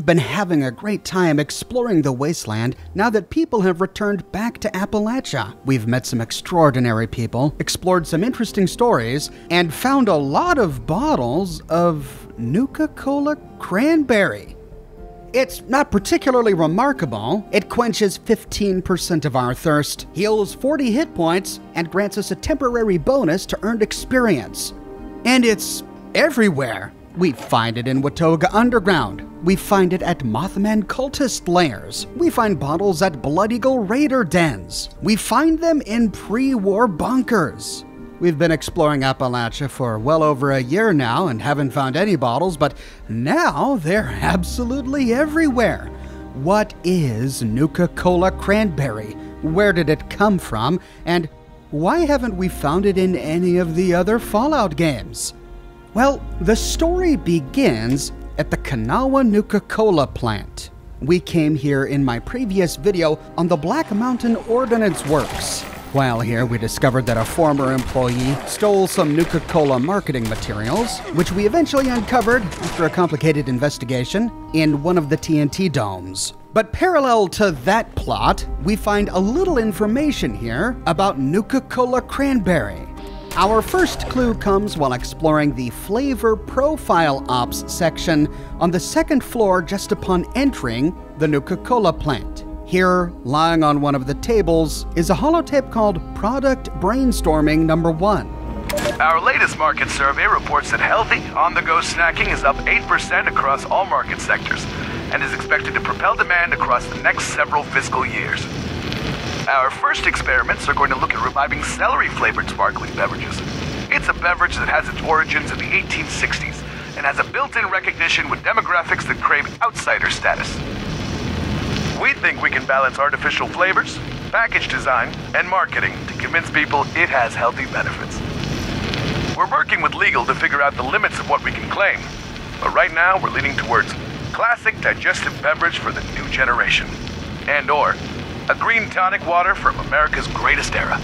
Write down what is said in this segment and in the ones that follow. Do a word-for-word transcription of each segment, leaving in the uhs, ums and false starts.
been having a great time exploring the wasteland now that people have returned back to Appalachia. We've met some extraordinary people, explored some interesting stories, and found a lot of bottles of Nuka-Cola Cranberry. It's not particularly remarkable. It quenches fifteen percent of our thirst, heals forty hit points, and grants us a temporary bonus to earned experience. And it's everywhere. We find it in Watoga Underground. We find it at Mothman cultist lairs. We find bottles at Blood Eagle raider dens. We find them in pre-war bunkers. We've been exploring Appalachia for well over a year now and haven't found any bottles, but now they're absolutely everywhere. What is Nuka-Cola Cranberry? Where did it come from? And why haven't we found it in any of the other Fallout games? Well, the story begins at the Kanawha Nuka-Cola plant. We came here in my previous video on the Black Mountain Ordnance Works. While here, we discovered that a former employee stole some Nuka-Cola marketing materials, which we eventually uncovered, after a complicated investigation, in one of the T N T domes. But parallel to that plot, we find a little information here about Nuka-Cola Cranberry. Our first clue comes while exploring the Flavor Profile Ops section on the second floor just upon entering the Nuka-Cola plant. Here, lying on one of the tables, is a holotape called Product Brainstorming Number One. Our latest market survey reports that healthy, on-the-go snacking is up eight percent across all market sectors and is expected to propel demand across the next several fiscal years. Our first experiments are going to look at reviving celery-flavored sparkling beverages. It's a beverage that has its origins in the eighteen sixties and has a built-in recognition with demographics that crave outsider status. We think we can balance artificial flavors, package design, and marketing to convince people it has healthy benefits. We're working with legal to figure out the limits of what we can claim, but right now we're leaning towards classic digestive beverage for the new generation, and or a green tonic water from America's greatest era.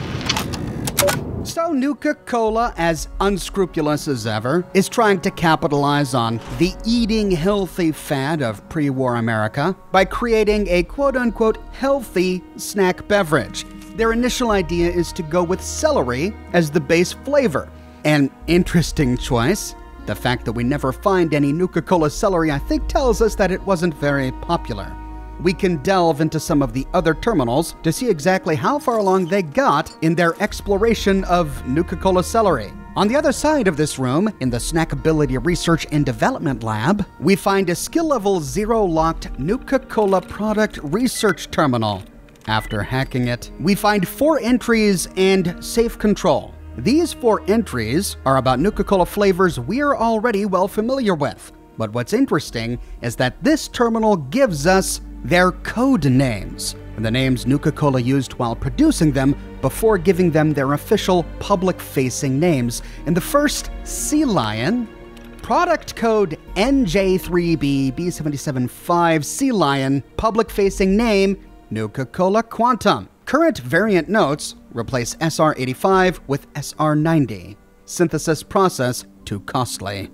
So Nuka-Cola, as unscrupulous as ever, is trying to capitalize on the eating healthy fad of pre-war America by creating a quote-unquote healthy snack beverage. Their initial idea is to go with celery as the base flavor. An interesting choice. The fact that we never find any Nuka-Cola celery, I think, tells us that it wasn't very popular. We can delve into some of the other terminals to see exactly how far along they got in their exploration of Nuka-Cola celery. On the other side of this room, in the Snackability Research and Development Lab, we find a skill level zero locked Nuka-Cola product research terminal. After hacking it, we find four entries and safe control. These four entries are about Nuka-Cola flavors we're already well familiar with. But what's interesting is that this terminal gives us their code names, and the names Nuka-Cola used while producing them before giving them their official public-facing names. In the first, Sea Lion, product code N J three B B seven seven five Sea Lion, public-facing name Nuka-Cola Quantum. Current variant notes replace S R eighty-five with S R ninety. Synthesis process too costly.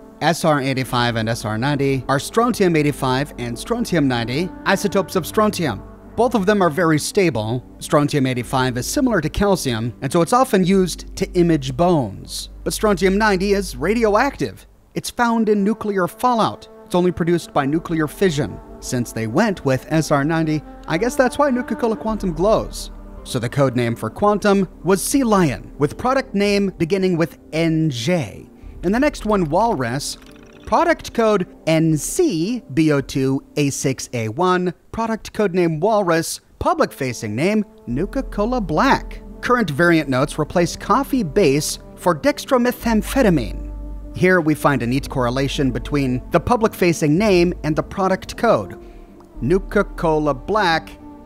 S R eighty-five and S R ninety are strontium eighty-five and strontium ninety isotopes of strontium. Both of them are very stable. Strontium eighty-five is similar to calcium, and so it's often used to image bones. But strontium ninety is radioactive. It's found in nuclear fallout. It's only produced by nuclear fission. Since they went with S R ninety, I guess that's why Nuka-Cola Quantum glows. So the code name for Quantum was Sea Lion, with product name beginning with N J. And the next one, Walrus, product code N C B O two A six A one, product code name Walrus, public-facing name Nuka-Cola Black. Current variant notes replace coffee base for dextromethamphetamine. Here we find a neat correlation between the public-facing name and the product code. Nuka-Cola Black,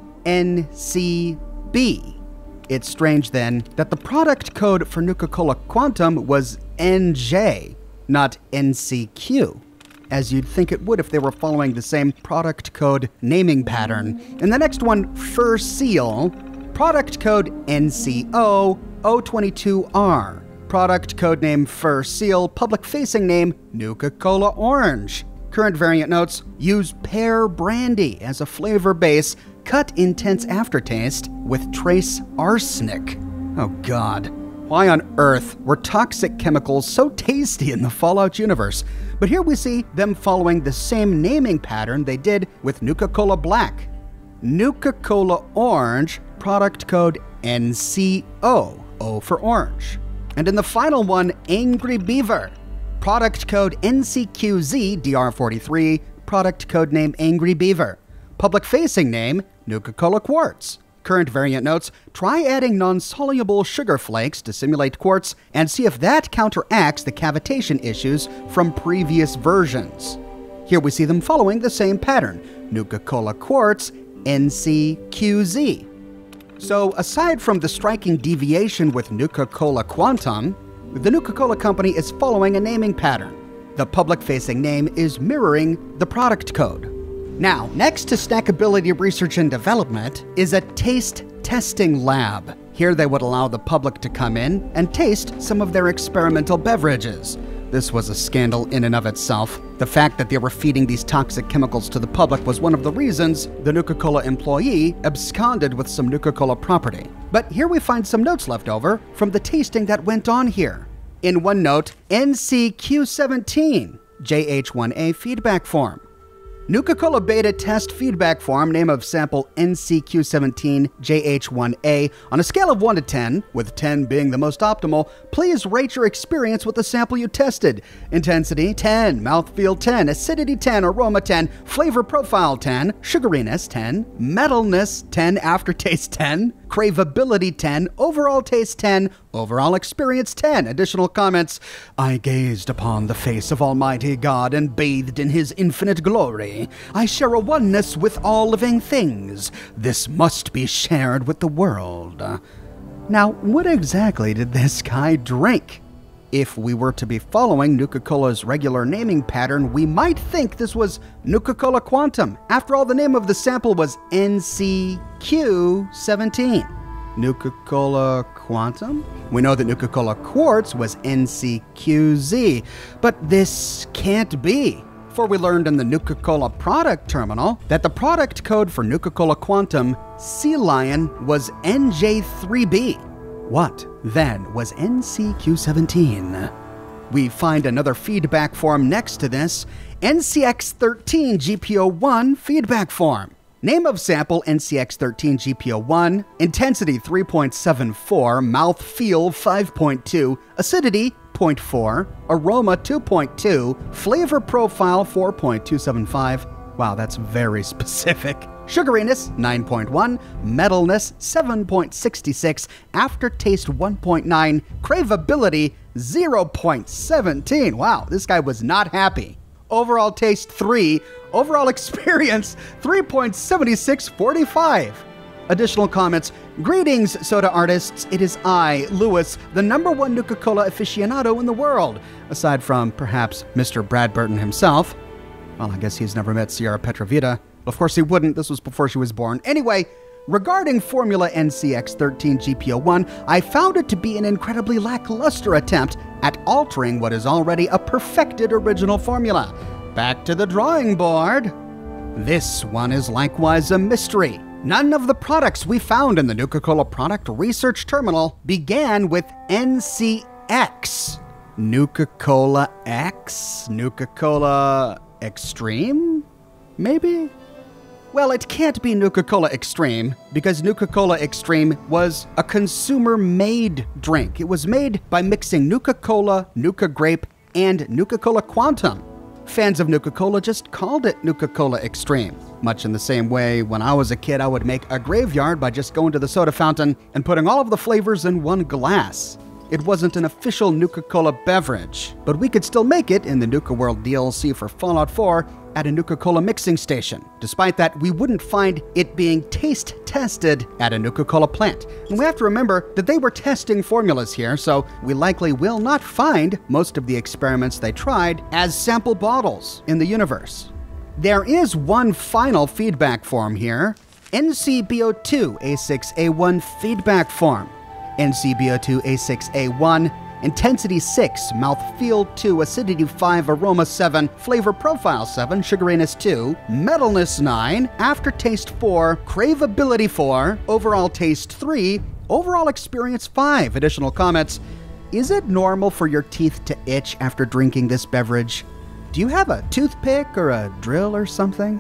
N C B. It's strange then that the product code for Nuka-Cola Quantum was N J, not N C Q, as you'd think it would if they were following the same product code naming pattern. And the next one, Fur Seal, product code N C O zero two two R, product code name Fur Seal, public-facing name Nuka-Cola Orange. Current variant notes use pear brandy as a flavor base, cut intense aftertaste with trace arsenic. Oh God. Why on earth were toxic chemicals so tasty in the Fallout universe? But here we see them following the same naming pattern they did with Nuka-Cola Black. Nuka-Cola Orange, product code N C O, O for orange. And in the final one, Angry Beaver, product code N C Q Z D R forty-three, product code name Angry Beaver. Public-facing name, Nuka-Cola Quartz. Current variant notes, try adding non-soluble sugar flakes to simulate quartz and see if that counteracts the cavitation issues from previous versions. Here we see them following the same pattern, Nuka-Cola Quartz, N C Q Z. So aside from the striking deviation with Nuka-Cola Quantum, the Nuka-Cola company is following a naming pattern. The public-facing name is mirroring the product code. Now, next to Snackability Research and Development is a taste testing lab. Here they would allow the public to come in and taste some of their experimental beverages. This was a scandal in and of itself. The fact that they were feeding these toxic chemicals to the public was one of the reasons the Nuka-Cola employee absconded with some Nuka-Cola property. But here we find some notes left over from the tasting that went on here. In one note, N C Q seventeen, J H one A feedback form. Nuka-Cola Beta Test Feedback Form, name of sample N C Q seventeen J H one A. On a scale of one to ten, with ten being the most optimal, please rate your experience with the sample you tested. Intensity ten, mouthfeel ten, acidity ten, aroma ten, flavor profile ten, sugariness ten, metalness ten, aftertaste ten, craveability ten, overall taste ten, overall experience ten. Additional comments, I gazed upon the face of Almighty God and bathed in His infinite glory. I share a oneness with all living things. This must be shared with the world. Now, what exactly did this guy drink? If we were to be following Nuka-Cola's regular naming pattern, we might think this was Nuka-Cola Quantum. After all, the name of the sample was N C Q seventeen. Nuka-Cola Quantum? We know that Nuka-Cola Quartz was N C Q Z, but this can't be. For we learned in the Nuka-Cola product terminal that the product code for Nuka-Cola Quantum Sea Lion was N J three B. What, then, was N C Q seventeen? We find another feedback form next to this, N C X thirteen G P O one feedback form. Name of sample N C X thirteen G P O one, intensity three point seven four, mouthfeel five point two, acidity zero point four, aroma two point two, flavor profile four point two seven five. Wow, that's very specific. Sugariness nine point one, metalness seven point six six, aftertaste one point nine, craveability zero point one seven. Wow, this guy was not happy. Overall taste three, overall experience three point seven six four five. Additional comments, greetings soda artists, it is I, Lewis, the number one Nuka-Cola aficionado in the world, aside from perhaps Mister Brad Burton himself. Well, I guess he's never met Sierra Petrovita. Of course he wouldn't, this was before she was born. Anyway, regarding Formula N C X thirteen G P O one, I found it to be an incredibly lackluster attempt at altering what is already a perfected original formula. Back to the drawing board. This one is likewise a mystery. None of the products we found in the Nuka-Cola Product Research Terminal began with N C X. Nuka-Cola X? Nuka-Cola Extreme? Maybe? Well, it can't be Nuka-Cola Extreme, because Nuka-Cola Extreme was a consumer-made drink. It was made by mixing Nuka-Cola, Nuka-Grape, and Nuka-Cola Quantum. Fans of Nuka-Cola just called it Nuka-Cola Extreme. Much in the same way, when I was a kid, I would make a graveyard by just going to the soda fountain and putting all of the flavors in one glass. It wasn't an official Nuka-Cola beverage, but we could still make it in the Nuka World D L C for Fallout four at a Nuka-Cola mixing station. Despite that, we wouldn't find it being taste tested at a Nuka-Cola plant. And we have to remember that they were testing formulas here, so we likely will not find most of the experiments they tried as sample bottles in the universe. There is one final feedback form here, N C B O two A six A one feedback form. N C B O two A six A one, Intensity six, Mouthfeel two, Acidity five, Aroma seven, Flavor Profile seven, Sugariness two, Metalness nine, Aftertaste four, Craveability four, Overall Taste three, Overall Experience five. Additional comments: is it normal for your teeth to itch after drinking this beverage? Do you have a toothpick or a drill or something?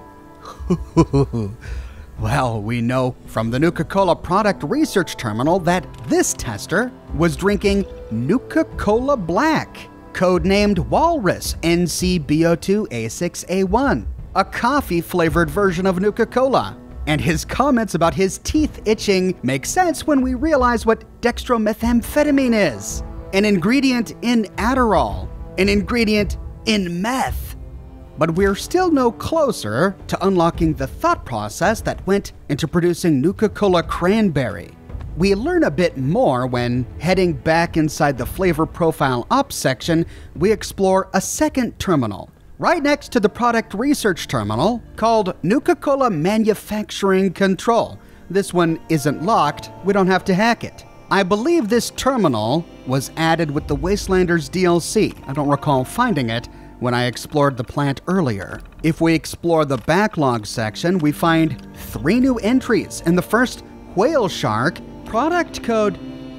Well, we know from the Nuka-Cola Product Research Terminal that this tester was drinking Nuka-Cola Black, codenamed Walrus N C B O two A six A one, a coffee-flavored version of Nuka-Cola. And his comments about his teeth itching make sense when we realize what dextromethamphetamine is. An ingredient in Adderall, an ingredient in meth. But we're still no closer to unlocking the thought process that went into producing Nuka-Cola Cranberry. We learn a bit more when, heading back inside the Flavor Profile Ops section, we explore a second terminal, right next to the Product Research Terminal, called Nuka-Cola Manufacturing Control. This one isn't locked, we don't have to hack it. I believe this terminal was added with the Wastelanders D L C. I don't recall finding it when I explored the plant earlier. If we explore the backlog section, we find three new entries. In the first, Whale Shark, product code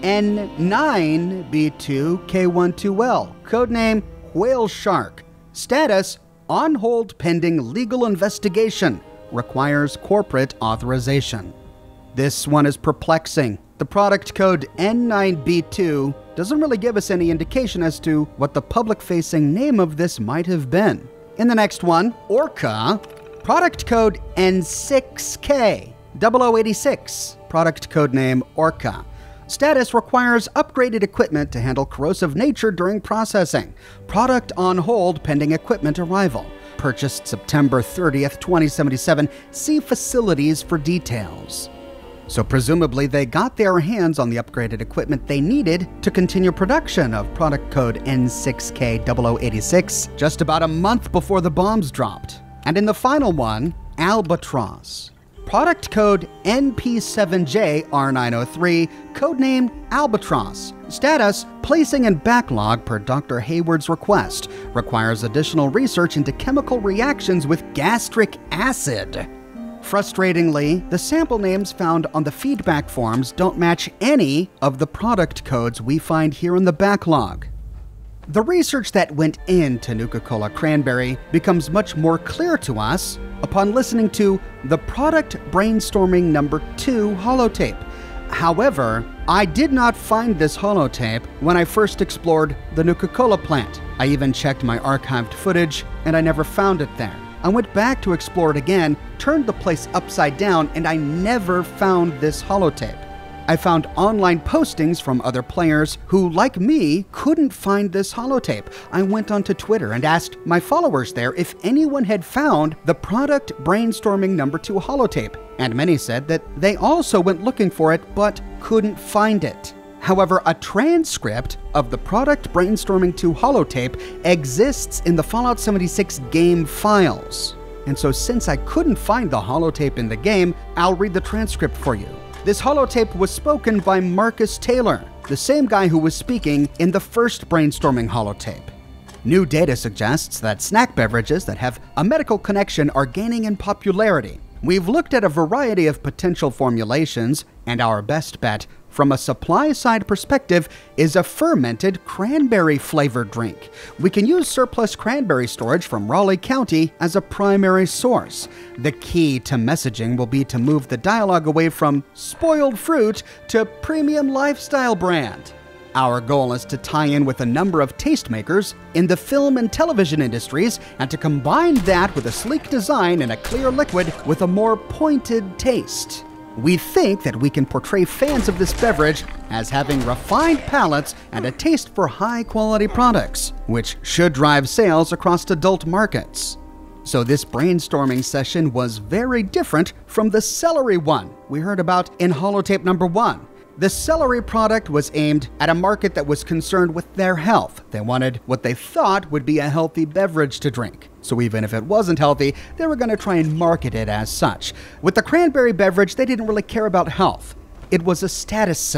N nine B two K one two L, codename Whale Shark. Status: on hold pending legal investigation. Requires corporate authorization. This one is perplexing. The product code N nine B two doesn't really give us any indication as to what the public-facing name of this might have been. In the next one, Orca, product code N six K zero zero eight six, product code name Orca. Status: requires upgraded equipment to handle corrosive nature during processing. Product on hold pending equipment arrival. Purchased September thirtieth, twenty seventy-seven. See facilities for details. So presumably they got their hands on the upgraded equipment they needed to continue production of product code N six K zero zero eight six just about a month before the bombs dropped. And in the final one, Albatross. Product code N P seven J R nine oh three, codenamed Albatross. Status: placing in backlog per Doctor Hayward's request. Requires additional research into chemical reactions with gastric acid. Frustratingly, the sample names found on the feedback forms don't match any of the product codes we find here in the backlog. The research that went into Nuka-Cola Cranberry becomes much more clear to us upon listening to the Product Brainstorming number two holotape. However, I did not find this holotape when I first explored the Nuka-Cola plant. I even checked my archived footage, and I never found it there. I went back to explore it again, turned the place upside down, and I never found this holotape. I found online postings from other players who, like me, couldn't find this holotape. I went onto Twitter and asked my followers there if anyone had found the Product Brainstorming number two holotape, and many said that they also went looking for it but couldn't find it. However, a transcript of the Product Brainstorming two holotape exists in the Fallout seventy-six game files. And so since I couldn't find the holotape in the game, I'll read the transcript for you. This holotape was spoken by Marcus Taylor, the same guy who was speaking in the first Brainstorming holotape. New data suggests that snack beverages that have a medical connection are gaining in popularity. We've looked at a variety of potential formulations, and our best bet from a supply-side perspective is a fermented cranberry-flavored drink. We can use surplus cranberry storage from Raleigh County as a primary source. The key to messaging will be to move the dialogue away from spoiled fruit to premium lifestyle brand. Our goal is to tie in with a number of tastemakers in the film and television industries and to combine that with a sleek design and a clear liquid with a more pointed taste. We think that we can portray fans of this beverage as having refined palates and a taste for high-quality products, which should drive sales across adult markets. So this brainstorming session was very different from the celery one we heard about in holotape number one. The celery product was aimed at a market that was concerned with their health. They wanted what they thought would be a healthy beverage to drink. So even if it wasn't healthy, they were going to try and market it as such. With the cranberry beverage, they didn't really care about health. It was a status symbol.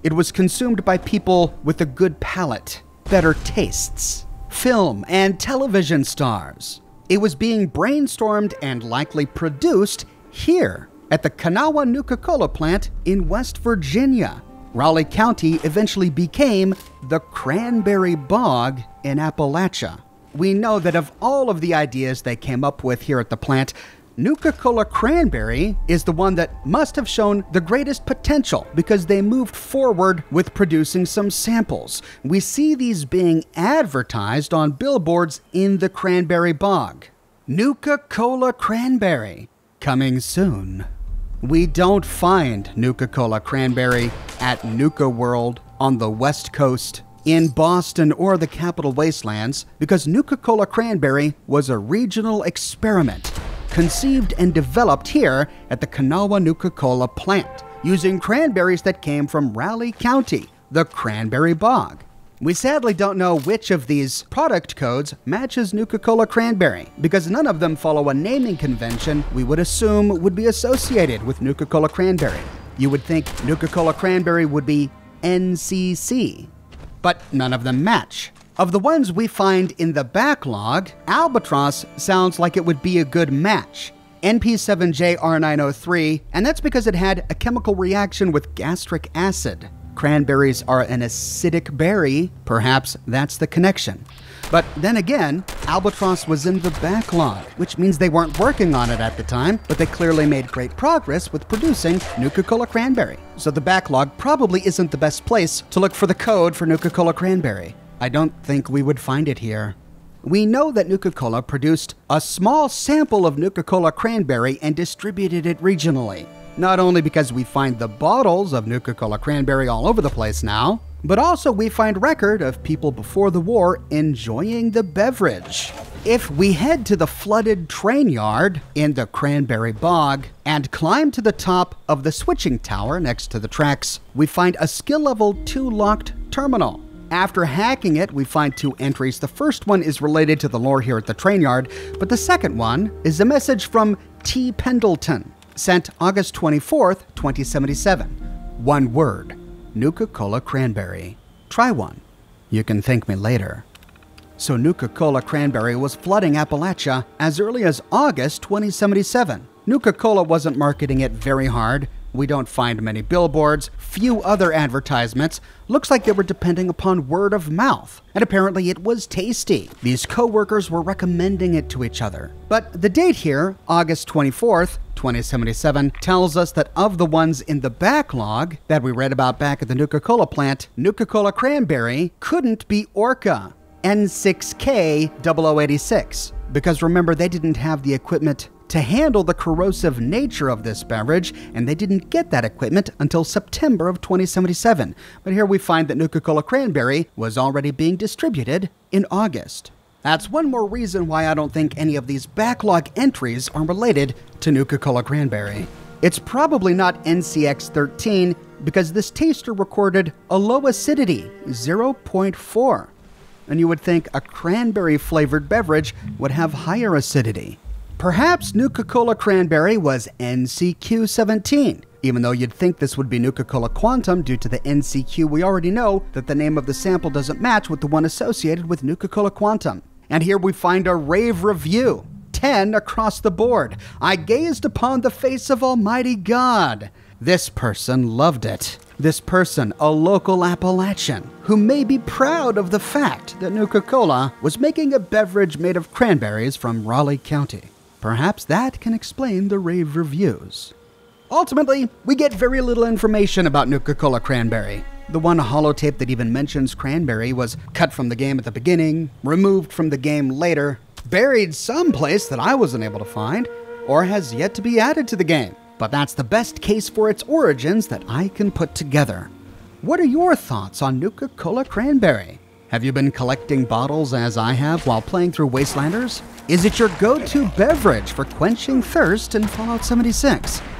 It was consumed by people with a good palate, better tastes, film and television stars. It was being brainstormed and likely produced here at the Kanawha Nuka-Cola plant in West Virginia. Raleigh County eventually became the Cranberry Bog in Appalachia. We know that of all of the ideas they came up with here at the plant, Nuka-Cola Cranberry is the one that must have shown the greatest potential because they moved forward with producing some samples. We see these being advertised on billboards in the Cranberry Bog. Nuka-Cola Cranberry, coming soon. We don't find Nuka-Cola Cranberry at Nuka World on the West Coast, in Boston, or the Capital Wastelands because Nuka-Cola Cranberry was a regional experiment conceived and developed here at the Kanawha Nuka-Cola plant using cranberries that came from Raleigh County, the Cranberry Bog. We sadly don't know which of these product codes matches Nuka-Cola Cranberry because none of them follow a naming convention we would assume would be associated with Nuka-Cola Cranberry. You would think Nuka-Cola Cranberry would be N C C, but none of them match. Of the ones we find in the backlog, Albatross sounds like it would be a good match. N P seven J R nine oh three, and that's because it had a chemical reaction with gastric acid. Cranberries are an acidic berry, perhaps that's the connection. But then again, Albatross was in the backlog, which means they weren't working on it at the time, but they clearly made great progress with producing Nuka-Cola Cranberry. So the backlog probably isn't the best place to look for the code for Nuka-Cola Cranberry. I don't think we would find it here. We know that Nuka-Cola produced a small sample of Nuka-Cola Cranberry and distributed it regionally. Not only because we find the bottles of Nuka-Cola Cranberry all over the place now, but also we find record of people before the war enjoying the beverage. If we head to the flooded train yard in the Cranberry Bog and climb to the top of the switching tower next to the tracks, we find a skill level two locked terminal. After hacking it, we find two entries. The first one is related to the lore here at the train yard, but the second one is a message from T. Pendleton, sent August twenty-fourth, twenty seventy-seven. One word, Nuka-Cola Cranberry. Try one. You can thank me later. So Nuka-Cola Cranberry was flooding Appalachia as early as August twenty seventy-seven. Nuka-Cola wasn't marketing it very hard. We don't find many billboards, few other advertisements. Looks like they were depending upon word of mouth. And apparently it was tasty. These co-workers were recommending it to each other. But the date here, August twenty-fourth, twenty seventy-seven, tells us that of the ones in the backlog that we read about back at the Nuka-Cola plant, Nuka-Cola Cranberry couldn't be Orca, N six K zero zero eight six. Because remember, they didn't have the equipment to handle the corrosive nature of this beverage, and they didn't get that equipment until September of twenty seventy-seven. But here we find that Nuka-Cola Cranberry was already being distributed in August. That's one more reason why I don't think any of these backlog entries are related to Nuka-Cola Cranberry. It's probably not N C X thirteen because this taster recorded a low acidity, zero point four. And you would think a cranberry-flavored beverage would have higher acidity. Perhaps Nuka-Cola Cranberry was N C Q seventeen, even though you'd think this would be Nuka-Cola Quantum due to the N C Q. We already know that the name of the sample doesn't match with the one associated with Nuka-Cola Quantum. And here we find a rave review, ten across the board. I gazed upon the face of Almighty God. This person loved it. This person, a local Appalachian, who may be proud of the fact that Nuka-Cola was making a beverage made of cranberries from Raleigh County. Perhaps that can explain the rave reviews. Ultimately, we get very little information about Nuka-Cola Cranberry. The one holotape that even mentions cranberry was cut from the game at the beginning, removed from the game later, buried someplace that I wasn't able to find, or has yet to be added to the game. But that's the best case for its origins that I can put together. What are your thoughts on Nuka-Cola Cranberry? Have you been collecting bottles as I have while playing through Wastelanders? Is it your go-to beverage for quenching thirst in Fallout seventy-six?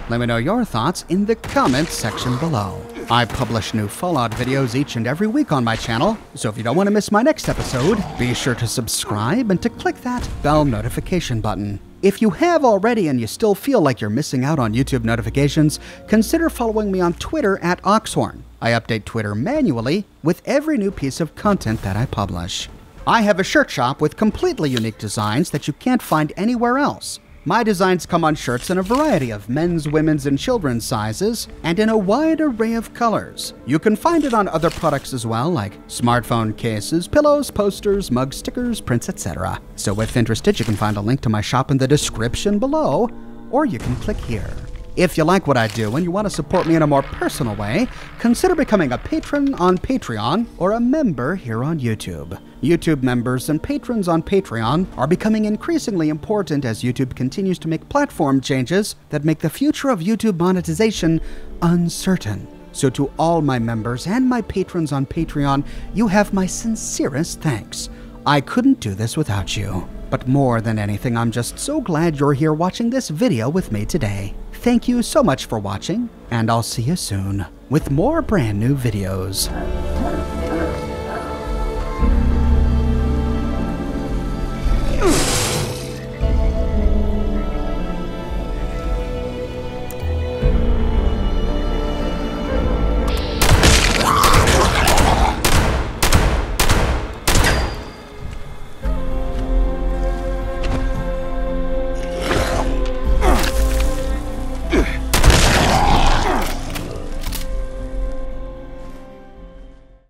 Let me know your thoughts in the comments section below. I publish new Fallout videos each and every week on my channel, so if you don't want to miss my next episode, be sure to subscribe and to click that bell notification button. If you have already and you still feel like you're missing out on YouTube notifications, consider following me on Twitter at Oxhorn. I update Twitter manually with every new piece of content that I publish. I have a shirt shop with completely unique designs that you can't find anywhere else. My designs come on shirts in a variety of men's, women's, and children's sizes, and in a wide array of colors. You can find it on other products as well, like smartphone cases, pillows, posters, mugs, stickers, prints, et cetera. So if interested, you can find a link to my shop in the description below, or you can click here. If you like what I do and you want to support me in a more personal way, consider becoming a patron on Patreon or a member here on YouTube. YouTube members and patrons on Patreon are becoming increasingly important as YouTube continues to make platform changes that make the future of YouTube monetization uncertain. So to all my members and my patrons on Patreon, you have my sincerest thanks. I couldn't do this without you. But more than anything, I'm just so glad you're here watching this video with me today. Thank you so much for watching, and I'll see you soon with more brand new videos. Ugh.